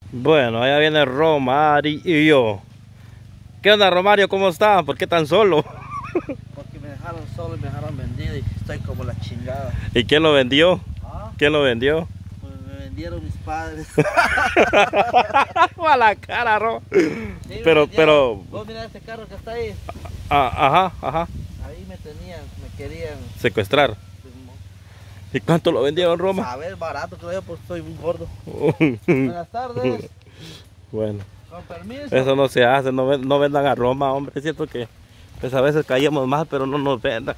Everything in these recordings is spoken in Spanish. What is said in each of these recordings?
Bueno, allá viene Romario. ¿Qué onda, Romario? ¿Cómo está? ¿Por qué tan solo? Porque me dejaron solo y me dejaron vendido y estoy como la chingada. ¿Y quién lo vendió? ¿Ah? ¿Quién lo vendió? Pues me vendieron mis padres. A la cara, Ro. Sí, Pero... vos mirá ese carro que está ahí. Ajá. Ahí me tenían, me querían. Secuestrar. ¿Y cuánto lo vendieron, Roma? A ver, barato creo yo porque estoy muy gordo. Buenas tardes. Bueno. Con permiso. Eso no se hace, no vendan a Roma, hombre. Es cierto que pues a veces caíamos mal, pero no nos vendan.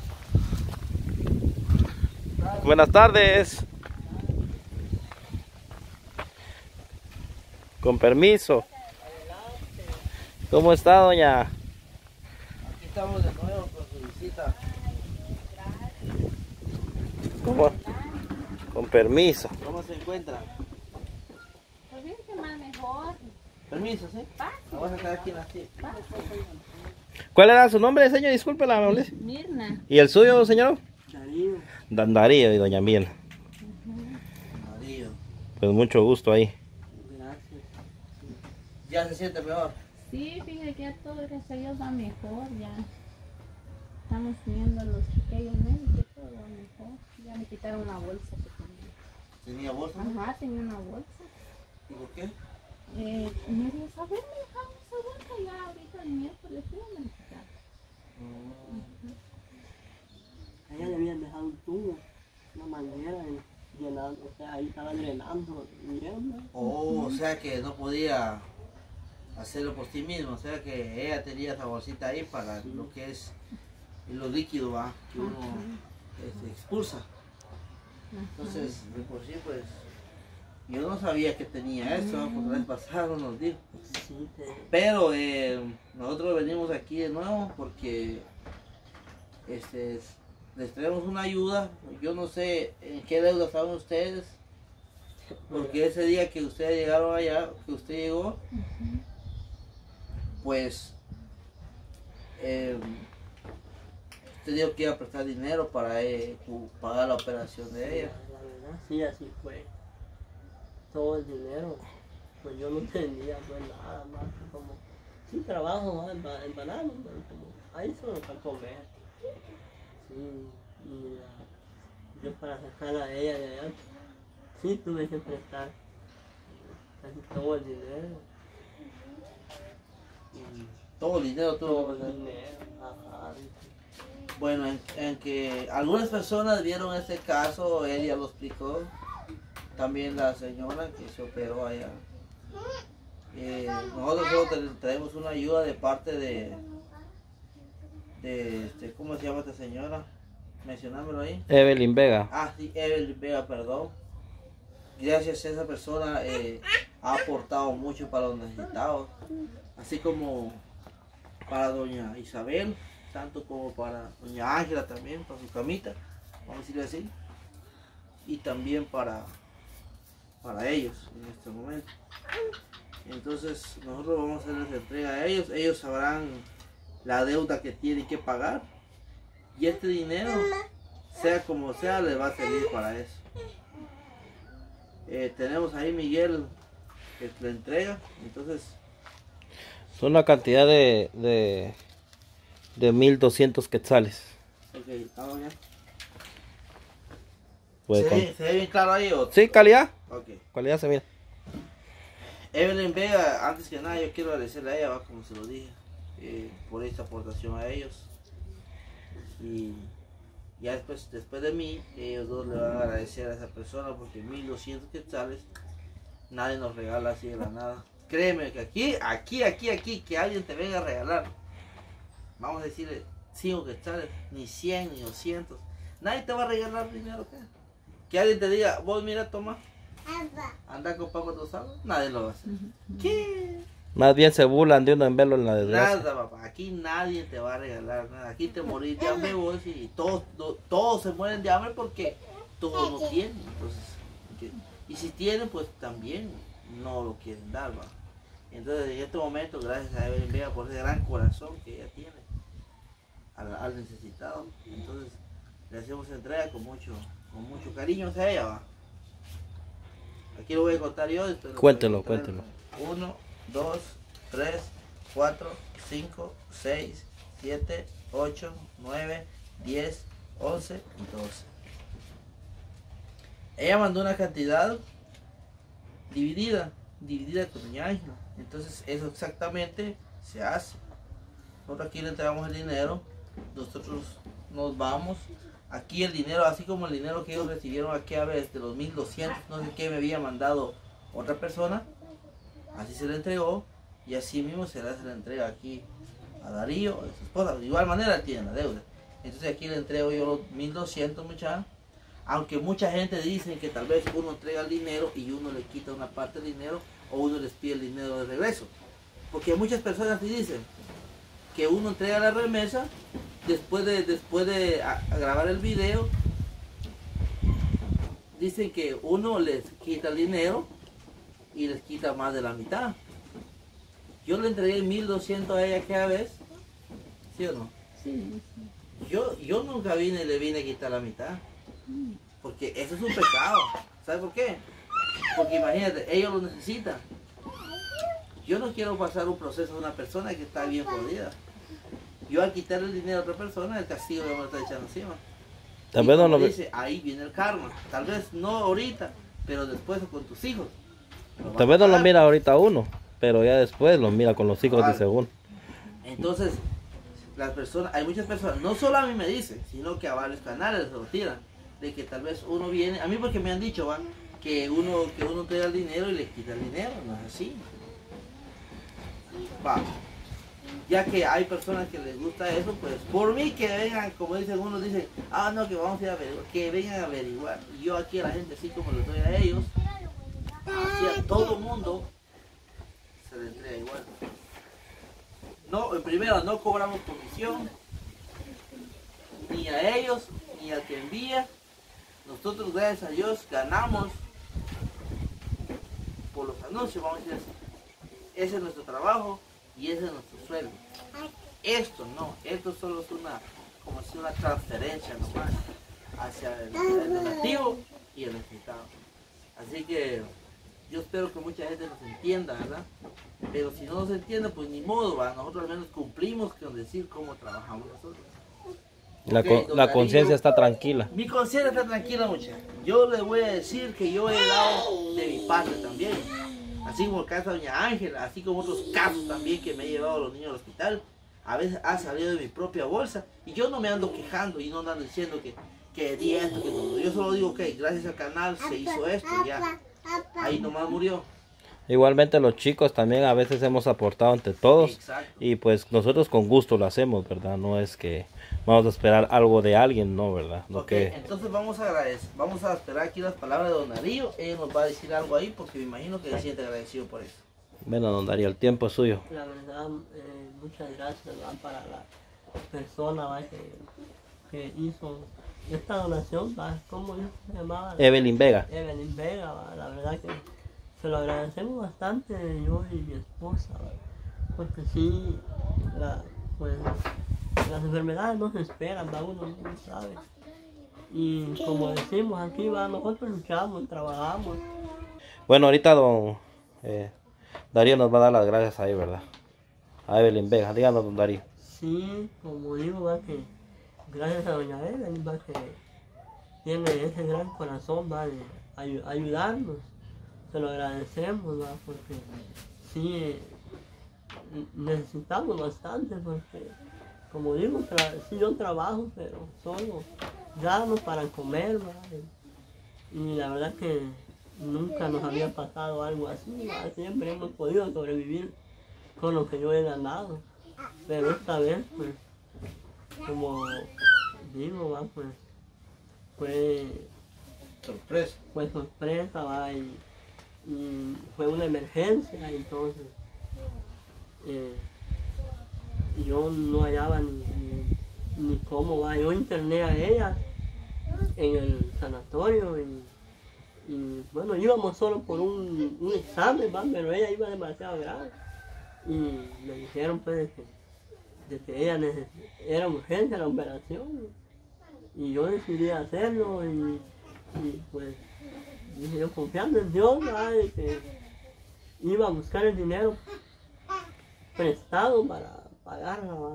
Buenas tardes. Con permiso. ¿Cómo está, doña? Aquí estamos de nuevo con su visita. ¿Cómo? Con permiso. ¿Cómo se encuentra? Pues bien que más mejor. Permiso, ¿sí? Vamos a estar aquí en la silla. ¿Cuál era su nombre, señor? Disculpe la amabilidad. Mirna. ¿Y el suyo, señor? Darío. Darío y doña Mirna. Darío. Pues mucho gusto ahí. Gracias. ¿Ya se siente mejor? Sí, fíjate que ya todo, gracias a Dios, va mejor. Ya estamos teniendo los pequeños médicos, todo va mejor. Ya me quitaron la bolsa que tenía. ¿Tenía bolsa? Ajá, tenía una bolsa. ¿Y por qué? Me dijo, a ver, me dejaron esa bolsa ya ahorita el miércoles, pero me la quitaron. A ella le habían dejado un tubo, una manguera llenando, o sea, ahí estaba drenando, ¿no? Oh, o sea que no podía hacerlo por sí mismo, o sea que ella tenía esa bolsita ahí para lo que es lo líquido, ¿va? Que uno expulsa. Entonces, de por sí, pues, yo no sabía que tenía eso, ¿va? Porque la vez pasada no nos dijo. Sí, Pero nosotros venimos aquí de nuevo porque les traemos una ayuda. Yo no sé en qué deuda estaban ustedes, porque ese día que ustedes llegaron allá, que usted llegó, pues usted dijo que iba a prestar dinero para pagar la operación de ella. la verdad, sí, así fue. Todo el dinero, pues yo no tenía pues nada más que como, sí trabajo ¿no? en banano, pero como, ahí solo para comer. Sí, y yo para sacar a ella de allá, sí tuve que prestar casi todo el dinero. Todo el dinero tuvo que Todo el prestar. dinero, ajá. Bueno, en que algunas personas vieron este caso, él ya lo explicó. También la señora que se operó allá. Nosotros solo traemos una ayuda de parte de ¿cómo se llama esta señora? Mencionámelo ahí. Evelyn Vega. Ah, sí, Evelyn Vega, perdón. Gracias a esa persona ha aportado mucho para los necesitados, así como para doña Isabel, tanto como para doña Ángela también, para su camita, vamos a decirle así, y también para ellos en este momento. Entonces nosotros vamos a hacerles entrega a ellos, ellos sabrán la deuda que tienen que pagar y este dinero, sea como sea, les va a servir para eso. Tenemos ahí Miguel que le entrega, entonces Son una cantidad de 1200 quetzales. ok, estamos bien. Puede ¿Se ve bien claro ahí o? Sí, calidad. Ok. Calidad se mira. Evelyn Vega, antes que nada yo quiero agradecerle a ella, ¿va? Como se lo dije, por esta aportación a ellos. Y ya después de mí, ellos dos le van a agradecer a esa persona porque 1200 quetzales nadie nos regala así de la nada. Créeme que aquí, que alguien te venga a regalar, vamos a decirle 5 quetzales, ni 100 ni 200, nadie te va a regalar dinero. Que alguien te diga, vos mira, toma, anda con Paco Tosado, nadie lo va a hacer. ¿Qué? Más bien se burlan de uno en verlo en la desgracia. Nada, papá, aquí nadie te va a regalar nada, aquí te morís de hambre vos y todos se mueren de hambre porque todos no tienen, entonces, y si tienen pues también no lo quieren dar, va. Entonces en este momento, gracias a Evelyn Vega por ese gran corazón que ella tiene al necesitado, entonces le hacemos entrega con mucho cariño hacia ella, va. Aquí lo voy a contar yo. Cuéntelo, cuéntelo. 1, 2, 3, 4, 5, 6, 7, 8, 9, 10, 11 y 12. Ella mandó una cantidad dividida con doña Ángela. Entonces eso exactamente se hace. Nosotros aquí le entregamos el dinero, nosotros nos vamos. Aquí el dinero, así como el dinero que ellos recibieron aquella vez de los 1200, no sé qué me había mandado otra persona, así se le entregó y así mismo se le entrega aquí a Darío, a su esposa. De igual manera él tiene la deuda. Entonces aquí le entrego yo los 1200, muchachos. Aunque mucha gente dice que tal vez uno entrega el dinero y uno le quita una parte del dinero o uno les pide el dinero de regreso. Porque muchas personas te dicen que uno entrega la remesa después de grabar el video. Dicen que uno les quita el dinero y les quita más de la mitad. Yo le entregué 1200 a ella aquella vez, ¿sí o no? Sí. Yo nunca le vine a quitar la mitad. Porque eso es un pecado. ¿Sabes por qué? Porque imagínate, ellos lo necesitan. Yo no quiero pasar un proceso de una persona que está bien jodida. Yo al quitarle el dinero a otra persona, el castigo me lo está echando encima. Tal vez no lo dice, ahí viene el karma. Tal vez no ahorita, pero después con tus hijos. Tal vez no lo mira ahorita uno, pero ya después lo mira con los hijos de según. Entonces, las personas, hay muchas personas, no solo a mí me dicen, sino que a varios canales se lo tiran, de que tal vez uno viene, a mí porque me han dicho, ¿va? que uno entrega el dinero y le quita el dinero, no es así. Va. Ya que hay personas que les gusta eso, pues por mí que vengan, como dicen unos, dicen, no, que vamos a ir a averiguar, que vengan a averiguar. Y yo aquí a la gente, así como les doy a ellos, así a todo mundo, se le entrega igual. No, en primero, no cobramos comisión, ni a ellos, ni al que envía. Nosotros, gracias a Dios, ganamos por los anuncios, vamos a decir así. Ese es nuestro trabajo y ese es nuestro sueldo. Esto no, esto solo es como si una transferencia nomás hacia el donativo y el necesitado. Así que yo espero que mucha gente nos entienda, ¿verdad? Pero si no nos entiende, pues ni modo, ¿va? Nosotros al menos cumplimos con decir cómo trabajamos nosotros. La conciencia está tranquila. Mi conciencia está tranquila, muchachos. Yo les voy a decir que yo he dado de mi parte también. Así como el caso de doña Ángela, así como otros casos también que me he llevado a los niños al hospital. A veces ha salido de mi propia bolsa y yo no me ando quejando y no ando diciendo que di esto, que no. Yo solo digo que gracias al canal se hizo esto y ya. Ahí nomás murió. Igualmente los chicos también a veces hemos aportado entre todos. Exacto. Y pues nosotros con gusto lo hacemos, ¿verdad? No es que vamos a esperar algo de alguien, no, ¿verdad? No Okay, entonces vamos a esperar aquí las palabras de don Darío. Él nos va a decir algo ahí porque me imagino que se siente agradecido por eso. Bueno, don Darío, el tiempo es suyo. La verdad, muchas gracias, ¿va? Para la persona, ¿va? que hizo esta donación, ¿va? ¿Cómo se llamaba? Evelyn Vega. Evelyn Vega, ¿va? La verdad que se lo agradecemos bastante yo y mi esposa, ¿va? Porque sí, pues, las enfermedades no se esperan, ¿va? Uno no sabe. Y como decimos aquí, ¿va? Nosotros luchamos, trabajamos. Bueno, ahorita don Darío nos va a dar las gracias ahí, ¿verdad? A Evelyn Vega. Díganos, don Darío. Sí, como digo, ¿va? Que gracias a doña Evelyn, ¿va? Que tiene ese gran corazón, ¿va? De ayudarnos. Se lo agradecemos, ¿va? Porque sí necesitamos bastante, porque como digo, sí yo trabajo, pero solo gano para comer, ¿va? Y la verdad que nunca nos había pasado algo así, ¿va? Siempre hemos podido sobrevivir con lo que yo he ganado, pero esta vez, pues, como digo, ¿va? Pues, fue sorpresa, ¿va? Y fue una emergencia, entonces yo no hallaba ni cómo, ¿va? Yo interné a ella en el sanatorio y bueno, íbamos solo por un examen, ¿va? Pero ella iba demasiado grave y me dijeron pues de que ella era urgente la operación y yo decidí hacerlo y pues dije yo confiando en Dios, ¿verdad? De que iba a buscar el dinero prestado para pagarla, ¿verdad?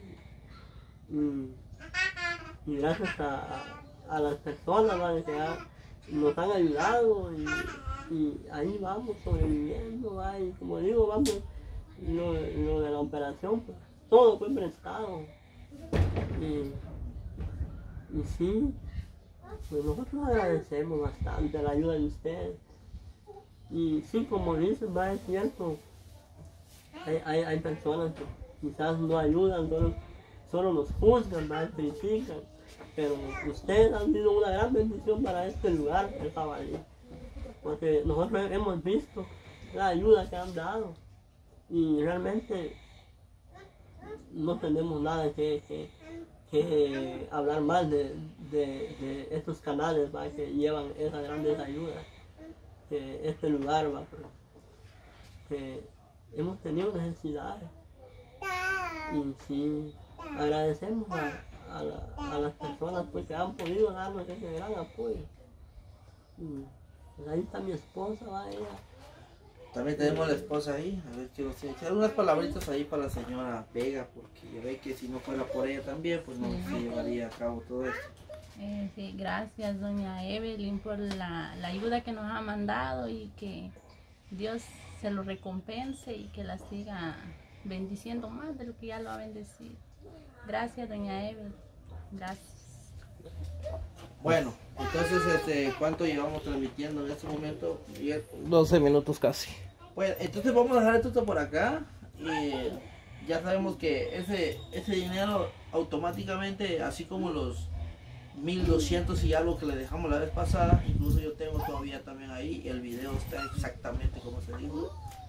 Y gracias a las personas, ¿verdad? Que nos han ayudado y ahí vamos sobreviviendo, ¿verdad? Y como digo, vamos, lo de la operación, pues, todo fue prestado. Y sí, pues nosotros agradecemos bastante la ayuda de ustedes. Y sí, como dicen, va, es cierto, hay personas que quizás no ayudan, solo nos juzgan, ¿va? Critican, pero ustedes han sido una gran bendición para este lugar, el Jabalí, porque nosotros hemos visto la ayuda que han dado y realmente no tenemos nada que hablar mal de estos canales, ¿va? Que llevan esas grandes ayudas, que este lugar, ¿va? Que hemos tenido necesidades y sí, agradecemos a las personas, pues, que han podido darnos ese gran apoyo. Pues ahí está mi esposa, ¿va? Ella. También tenemos la esposa ahí, a ver, quiero echar unas palabritas ahí para la señora Vega, porque ya ve que si no fuera por ella también, pues no se llevaría a cabo todo esto. Sí, gracias doña Evelyn por la ayuda que nos ha mandado y que Dios se lo recompense y que la siga bendiciendo más de lo que ya lo ha bendecido. Gracias doña Evelyn, gracias. Bueno, entonces, ¿cuánto llevamos transmitiendo en este momento? 12 minutos casi. Bueno, entonces vamos a dejar esto por acá. Ya sabemos que ese dinero automáticamente, así como los 1200 y algo que le dejamos la vez pasada, incluso yo tengo todavía también ahí, el video está exactamente como se dijo.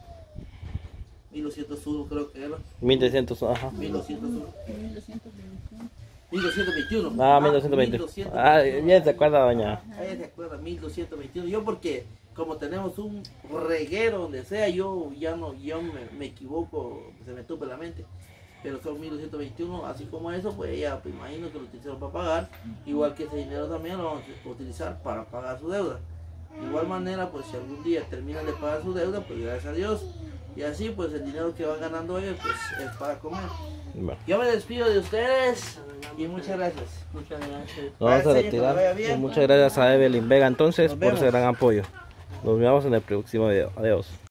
1201 creo que era. 1200, ajá. 1201. 1221. 1221. Ah, 1221. Ah, ya se acuerda, doña. Ahí se acuerda, 1221. Yo porque como tenemos un reguero donde sea, yo me equivoco, se me tupe la mente. Pero son 1221, así como eso, pues ella, pues imagino que lo utilizaron para pagar. Igual que ese dinero también lo vamos a utilizar para pagar su deuda. De igual manera, pues si algún día terminan de pagar su deuda, pues gracias a Dios. Y así, pues el dinero que van ganando ellos, pues es para comer. Bueno, Yo me despido de ustedes y muchas gracias. Muchas gracias. nos vamos a Gracias, retirar. que nos vaya bien. Y muchas gracias a Evelyn Vega entonces Nos por ese vemos. gran apoyo. Nos vemos en el próximo video. Adiós.